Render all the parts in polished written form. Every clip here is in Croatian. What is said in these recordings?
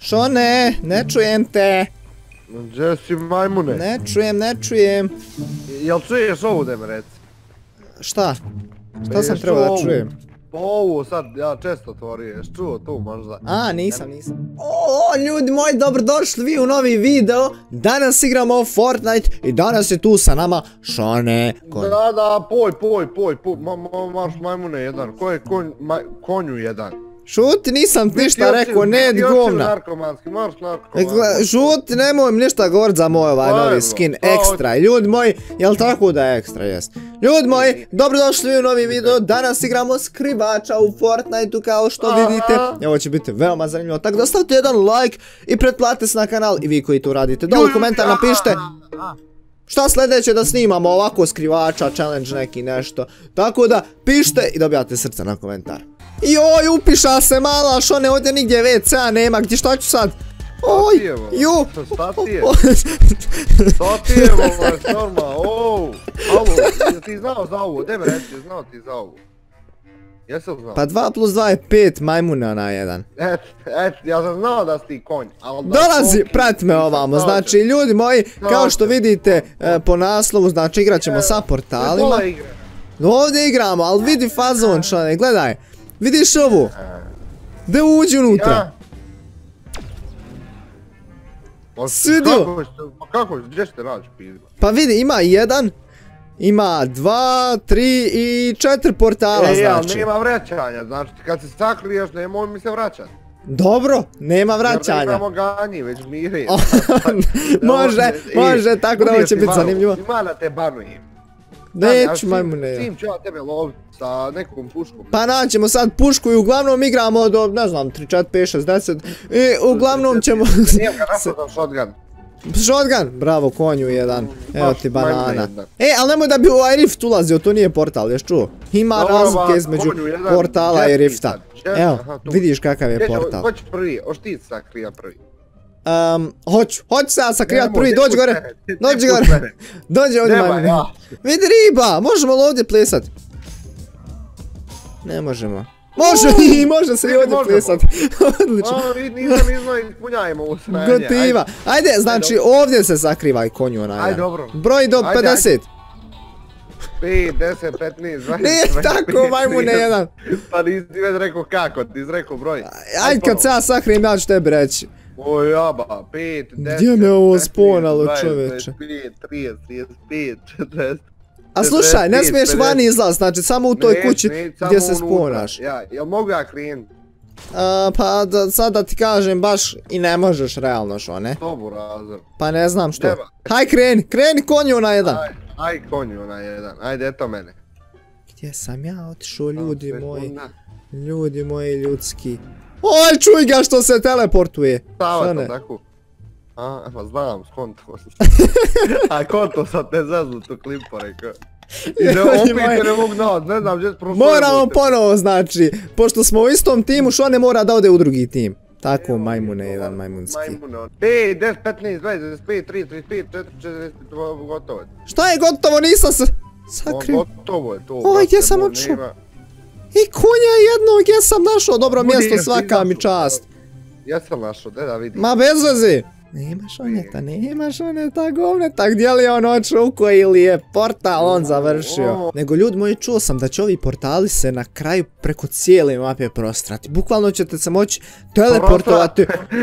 Šone, ne čujem te. Gdje si majmune? Ne čujem. Jel čuješ ovu da mi reci? Šta? Šta sam trebao da čujem? Ovu sad ja često otvorio, ješ čuo tu možda? A, nisam. O, ljudi moji, dobrodošli vi u novi video. Danas igramo Fortnite i danas je tu sa nama Šone. Da, poj, marš majmune jedan, ko je konju jedan? Šuti, nisam ništa rekao, ne govna. Narkomanski, marš narkomanski. Šuti, nemoj mi ništa govorit za moj ovaj novi skin ekstra. Ljudi moji, jel tako da je ekstra, jest? Ljudi moji, dobrodošli u novi video. Danas igramo skrivača u Fortniteu kao što vidite. Ovo će biti veoma zanimljivo, tako da stavite jedan like i pretplatite se na kanal i vi koji to radite. Dole komentar napišite šta sljedeće da snimamo ovako skrivača, challenge neki nešto. Tako da pišite i dobijate srce na komentar. Joj, upiša se mala Šone, ovdje nigdje WC-a nema, gdje šta ću sad? Oj, ju. Šta ti je? Šta ti je, norma, alo, ti znao za ovu, gdje me reći, znao ti za ovu? Jesam znao? Pa 2 plus 2 je 5 majmuna na jedan. Ja sam znao da si ti konj. Dolazi, prati me ovamo, znači ljudi moji, kao što vidite po naslovu, znači igrat ćemo sa portalima. Ovdje igramo, ali vidi fazon Šone, gledaj. Vidiš ovu? Da uđi unutra. Svidio? Kako, gdje ćete naći pizma? Pa vidi, ima 1, ima 2, 3 i 4 portala, znači. Ali nema vraćanja, znači kad se sakriješ nemoj mi se vraćati. Dobro, nema vraćanja. Jer nemamo ganji, već mire. Može, tako da ovo će biti zanimljivo. Ima da te banujem. Neću majmune. Čim ću ja tebe loviti sa nekom puškom. Pa naćemo sad pušku i uglavnom igramo do, ne znam, 3, 4, 5, 6, 10. I uglavnom ćemo... Nijem ga napadam shotgun. Shotgun? Bravo, konju jedan. Evo ti banana. Ali nemoj da bi u ovaj rift ulazio, to nije portal, ješ čuo? Ima razlike između portala i rifta. Evo, vidiš kakav je portal. Hoć prvi, hoć ti sakrija prvi. Hoću se ja sakrijat prvi, dođi gore. Dođi ovdje majmune. Vidi riba, možemo li ovdje plesat? Ne možemo. Može se i ovdje plesat. Odlično. Nisam ispunjajmo u sranje. Gotiva. Ajde, znači ovdje se sakrivaj konju onaj. Ajde, dobro. Broj do 50. 5, 10, 15, 20. Nije tako majmune jedan. Pa nisi već rekao kako, ti si rekao broj. Ajde kad se ja sakrijem ja ću tebi reći. O jaba, 5, 10, gdje me ovo sponalo čoveče? 25, 30, 35, 40. A slušaj, ne smiješ vani izlaz, znači samo u toj kući gdje se sponaš. Jel mogu ja krenut? Pa sad da ti kažem baš i ne možeš realno Šone. Dobu razor. Pa ne znam što. Haj kreni konju na jedan. Haj konju na jedan, ajde eto mene. Gdje sam ja otišao ljudi moji? Ljudi moji ljudski. Oj, čuj ga što se teleportuje. Stavate tako. Pa znam, skonto. A konto sad te zaznu tu klipo rekao. I da opet ne mogu naći, ne znam gdje prošlo. Moramo ponovo znači, pošto smo u istom timu, Šone mora da ode u drugi tim. Tako majmune, jedan majmunski. 5, 10, 15, 20, 25, 30, 35, 40, 40, gotovo. Šta je gotovo, nisam se sakrio. Gotovo je to. Oj, gdje sam učio? I konja jednog, gdje sam našao dobro mjesto, svaka mi čast. Jesam našao, da vidim. Ma bez veze. Nema Šoneta, govneta, gdje li je on očuko ili je portal on završio. Nego ljudi moji, čuo sam da će ovi portali se na kraju preko cijele mape prostrati. Bukvalno ćete se moći teleportovati.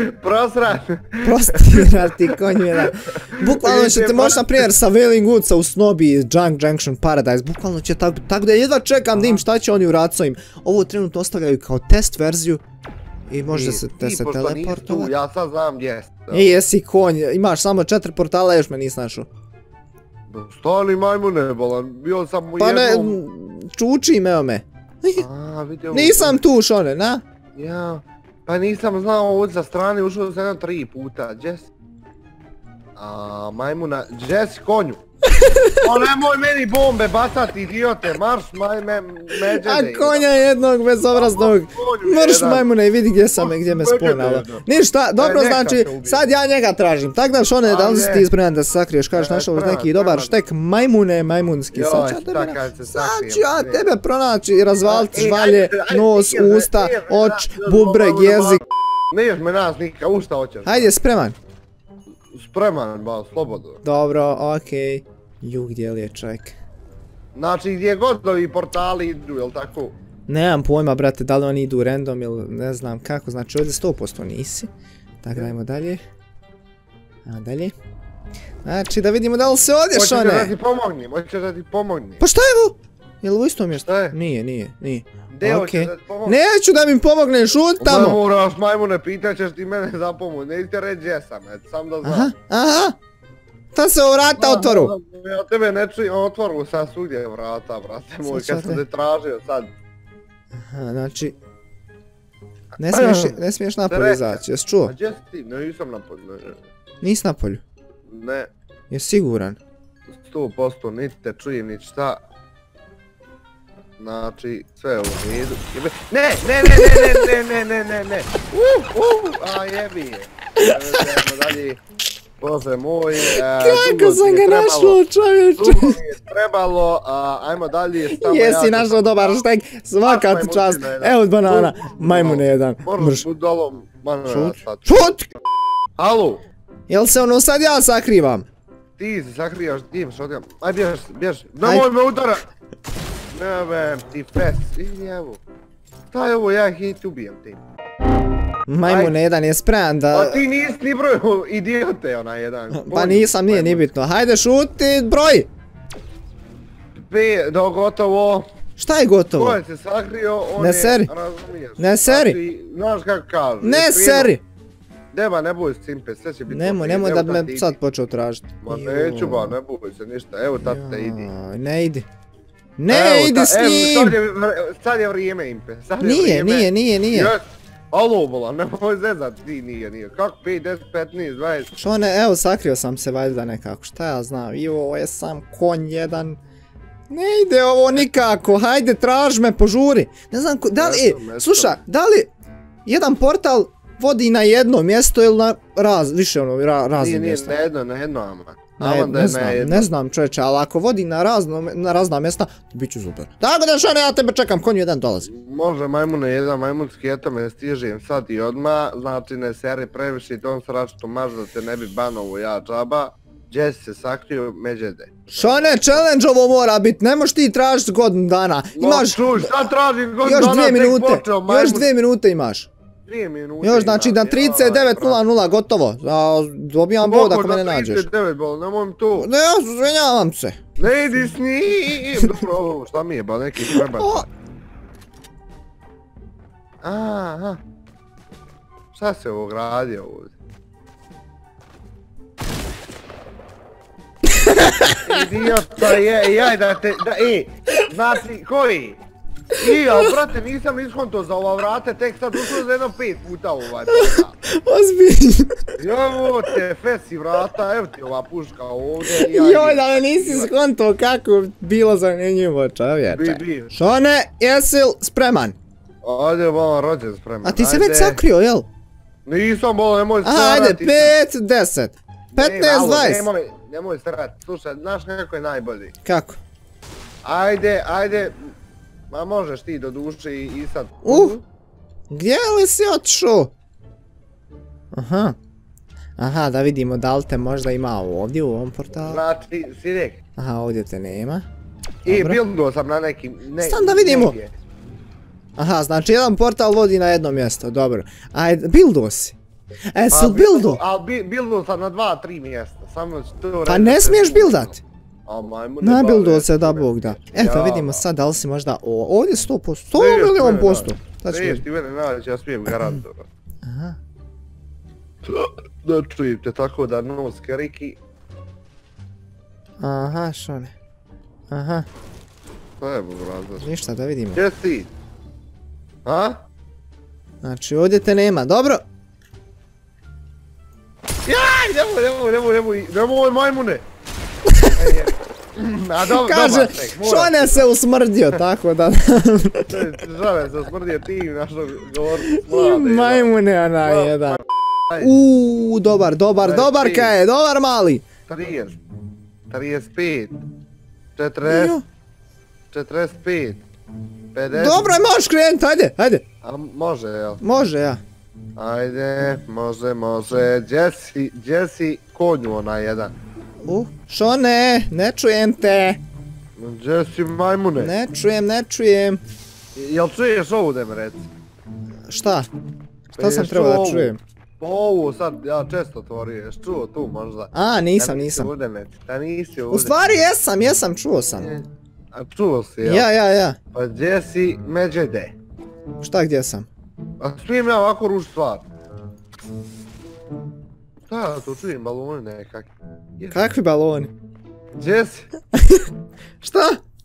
Prostirati konju jedan. Bukvalno ćete moći na primjer sa Wailing Woodsa u Snobby, Junk Junction Paradise. Bukvalno će tako da jedva čekam da im šta će oni uraditi s ovim. Ovo trenutno ostavljaju kao test verziju. I može se teleportovati. Ja sad znam gdje jesi. Jesi konj, imaš samo 4 portala, još me nisi našao. Stani majmune, bolan, bio sam u jednom... Pa ne, čučim, evo me. Nisam tu Šone, na? Ja, pa nisam znao ovdje sa strane, ušao sam jedno 3 puta, gdje si? Majmuna, gdje si konju? O nemoj meni bombe bacati, idiote, marš međede. A konja jednog bezobraznog. Marš majmune i vidi gdje me sponalo. Ništa, dobro znači, sad ja njega tražim. Tak da Šone, da li si ti ispreman da se sakriješ, kažeš našao neki dobar štek majmune, majmunski. Sad ću ja tebe pronaći i razvaliti žvalje, nos, usta, oč, bubreg, jezik. Niješ me nas nikad, u šta hoćeš? Hajde, spreman. Spreman, ba, slobodno. Dobro, okej. Ju, gdje li je čovjek? Znači gdje god ovi portali idu, jel tako? Nemam pojma, brate, da li oni idu random ili ne znam kako, znači ovdje 100% nisi. Tako, dajmo dalje. A dalje. Znači, da vidimo da li se odješ, one. Hoćeš da ti pomognem. Pa šta je ovo? Je li u istom mjestu? Šta je? Nije. Gdje hoćeš da ti pomognem? Neću da mi pomogneš, šut tamo! Moraš majmune, pitat ćeš ti mene za pomoć, nećete reći gdje sam, sam da znam. Aha! Ta se vrata otvoru! Ja tebe ne čujem, otvoru sad svugdje vrata, brate moj, kad sam te tražio sad. Aha, znači... Ne smiješ napolje izaći, jesi čuo? A gdje si ti? Ne, nisam napolju. Nisi napolju? Ne. Jesi siguran? 100%, niti te čujem, niti šta. Znači, sve je u redu. Ne! A jebi je. Idemo dalje. Bože moj. Kako sam ga našao, čovječe? Dugo mi je trebalo, ajmo dalje. Jesi našao dobar štek, svaka ti čast. Evo banana, majmune jedan. Moraš budalom, Šut! Halo? Jel se ono sad ja sakrivam? Ti se sakrivaš, ti imaš odjam. Aj bjež, nemoj me udara! Ne vem, ti fes, i evo. Šta je ovo, ja ih ubijem ti. Majmune jedan je spreman da... Pa ti nisi ni broj idiote onaj jedan. Pa nisam, nije ni bitno. Hajde šuti, broj! Gotovo. Šta je gotovo? Ko je se sakrio, on je, razumiješ. Ne seri! Znaš kako kažu. Ne seri! Deba, ne boj s cimpe, sve će biti... Nemoj da me sad počeo tražiti. Ma neću ba, ne boj se ništa, evo tad te idi. Ne idi. Ne idi s njim! Sad je vrijeme impe, Nije. Alo bola, nemoj zezat, ti nije. Kako 5, 10, 15, 20... Šone, evo sakrio sam se valjda nekako, šta ja znam, ovo je sam konj jedan. Ne ide ovo nikako, hajde traž me, požuri. Ne znam, da li, sluša, da li jedan portal vodi na jedno mjesto ili na više razne mjesta? Nije, na jedno ama. Ne znam čovječe, ali ako vodi na razna mjesta, bit ću super. Tako da Šone, ja tebe čekam, konj jedan dolazi. Može majmune, jedan majmunski, eto me stižem sad i odmah, znači ne seri previše i tom sračito mažu da te ne bi banovo ja džaba. Gdje si se sakrio, međede. Šone, challenge ovo mora bit, ne moš ti tražiti godinu dana. Imaš... Čuj, šta tražim godinu dana, tek počeo majmun. Još 2 minute imaš. 2 minute još, znači na 39.00, gotovo. Dobijam bod ako me ne nađeš. Kako na 39 bol, nemoj mi to. Ne, ja izvinjavam se. Ne idi s njim. Dobro, šta mi je ba, neki prebac. Aha. Šta se ovo gradio ovdje? Idiota je, jaj da te, znači, koji? Ali brate, nisam niskonto za ova vrate, tek sad ušlo za jedno 5 puta ovaj portal. Ozbiljno. Evo te, fesi vrata, evo ti ova puška ovdje. Joj, da me nisi skonto kako bilo zanimljivo, čovječe. Šone, jesi li spreman? Ajde, malo rođen spreman. A ti si već sakrio, jel? Nisam, bolo, nemoj starati. Ajde, 5, 10, 15, 20. Nemoj starati, slušaj, znaš kako je najbolji? Kako? Ajde. Ma možeš ti do duše i sad... Gdje li si otišao? Aha, da vidimo da li te možda ima ovdje u ovom portalu. Znači, Sirek. Aha, ovdje te nema. I builduo sam na neki... Stan da vidimo. Aha, znači jedan portal vodi na jedno mjesto, dobro. Ajde, builduo si. Si builduo? Ali builduo sam na 2-3 mjesta, samo ću to... Pa ne smiješ buildat. Nabilduo se da Bog da. Eto vidimo sad da li si možda ovdje 100%, 100 milion posto. Neš ti mene naći, ja smijem garantovati. Aha. Da čujem te tako da nos kariki. Aha, Šone. Aha. Šta je brazor? Ništa, da vidimo. Gdje si? A? Znači ovdje te nema, dobro. Jaj, nemoj majmune. Kaže, Šone se usmrdio, tako da... Šone se usmrdio ti, našo govor mlade. Majmune ona jedan. Dobar kaj je, dobar mali. 30, 35, 40, 45, 50... Dobro, možeš krenuti, ajde. A može, jel? Može, ja. Ajde, može. Jesse, konju onaj jedan. Šone, ne čujem te. Jesse, majmune. Ne čujem. Jel čuješ ovu da mi reci? Šta? Šta sam trebao da čujem? Ovu sad, ja često otvorio, ješ čuo tu možda? A, nisam. Da nisi U stvari jesam, čuo sam. A čuo si, jel? Ja. Pa Jesse, međede. Šta gdje sam? A smijem ja ovako rušiti stvar? Šta ja to čujem, baloni nekakvi? Kakvi baloni? Jesse? Šta?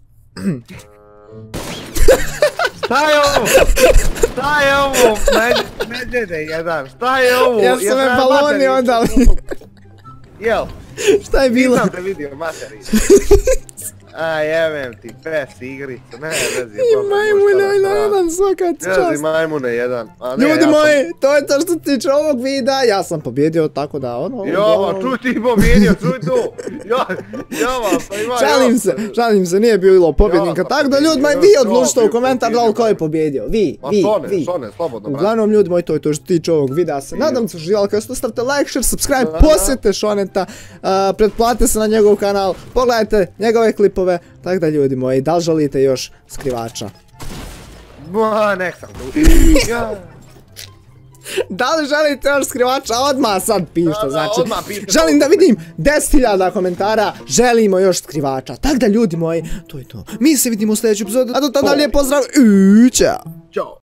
Šta je ovo? Međede jedan, šta je ovo? Jesu me baloni onda. Jel? Šta je bilo? Nisam te vidio materi. A jebem ti, pes igrica, ne vezi. I majmune na jedan svaka čast. Jezi majmune jedan. Ljudi moji, to je to što se tiče ovog videa, ja sam pobjedio tako da ono... Jova, čuj ti pobjedio, čuj tu. Jova, pa ima Šalim se, nije bilo pobjednika, tako da ljudi moji vi odlučite u komentar da li ko je pobjedio, vi. Šone, slobodno brate. Uglavnom ljudi moji, to je to što se tiče ovog videa, se nadam se uživali, kao što stavite like, share, subscribe, posjetite Šoneta, pretplatite se na njegov kanal, pogledajte njegove klipove. Tako da ljudi moji, da li želite još skrivača? Nek sam tu. Da li želite još skrivača? Odmah sad pišite, znači. Želim da vidim 10.000 komentara, želimo još skrivača. Tako da ljudi moji, to je to. Mi se vidimo u sljedećem epizodu, a do tada lijep pozdrav i ćao. Ćao.